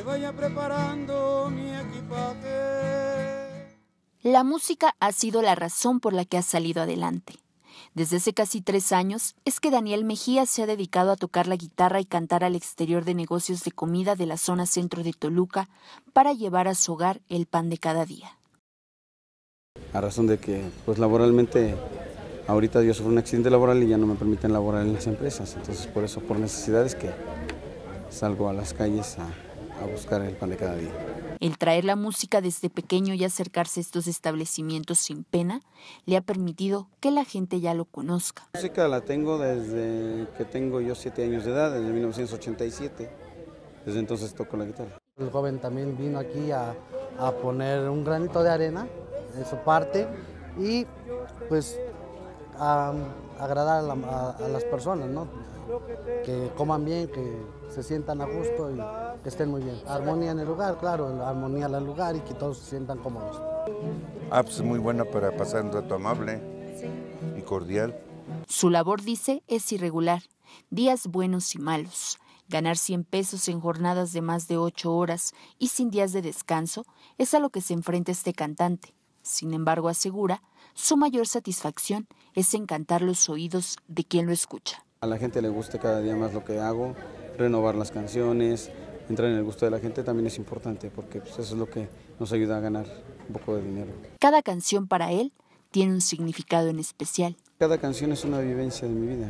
vaya preparando mi equipaje. La música ha sido la razón por la que ha salido adelante. Desde hace casi 3 años es que Daniel Mejía se ha dedicado a tocar la guitarra y cantar al exterior de negocios de comida de la zona centro de Toluca para llevar a su hogar el pan de cada día. A razón de que, pues laboralmente, ahorita yo sufro un accidente laboral y ya no me permiten laborar en las empresas. Entonces, por eso, por necesidades que salgo a las calles a buscar el pan de cada día. El traer la música desde pequeño y acercarse a estos establecimientos sin pena le ha permitido que la gente ya lo conozca. La música la tengo desde que tengo yo 7 años de edad, desde 1987. Desde entonces toco la guitarra. El joven también vino aquí a poner un granito de arena en su parte y pues a agradar a las personas, ¿no? Que coman bien, que se sientan a gusto y que estén muy bien. Armonía en el lugar, claro, armonía en el lugar y que todos se sientan cómodos. Pues muy buena para pasar un rato amable y cordial. Su labor, dice, es irregular, días buenos y malos. Ganar 100 pesos en jornadas de más de 8 horas y sin días de descanso es a lo que se enfrenta este cantante. Sin embargo, asegura, su mayor satisfacción es encantar los oídos de quien lo escucha. A la gente le gusta cada día más lo que hago, renovar las canciones, entrar en el gusto de la gente también es importante porque pues, eso es lo que nos ayuda a ganar un poco de dinero. Cada canción para él tiene un significado en especial. Cada canción es una vivencia de mi vida.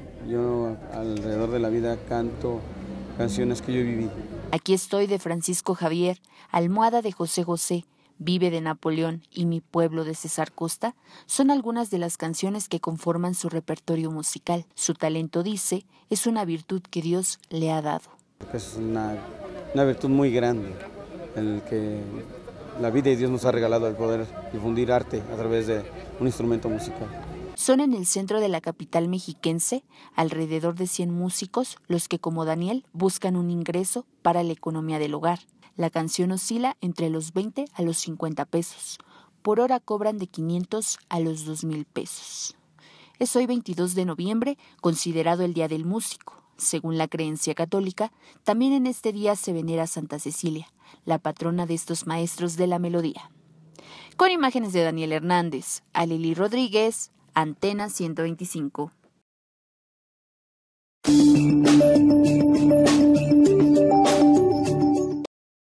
Yo alrededor de la vida canto canciones que yo viví. Aquí estoy de Francisco Javier, Almohada de José José, Vive de Napoleón y Mi pueblo de César Costa son algunas de las canciones que conforman su repertorio musical. Su talento, dice, es una virtud que Dios le ha dado. Es una virtud muy grande, el que la vida y Dios nos ha regalado el poder difundir arte a través de un instrumento musical. Son en el centro de la capital mexiquense alrededor de 100 músicos los que, como Daniel, buscan un ingreso para la economía del hogar. La canción oscila entre los 20 a los 50 pesos. Por hora cobran de 500 a los 2,000 pesos. Es hoy 22 de noviembre, considerado el Día del Músico. Según la creencia católica, también en este día se venera a Santa Cecilia, la patrona de estos maestros de la melodía. Con imágenes de Daniel Hernández, Alili Rodríguez, Antena 125.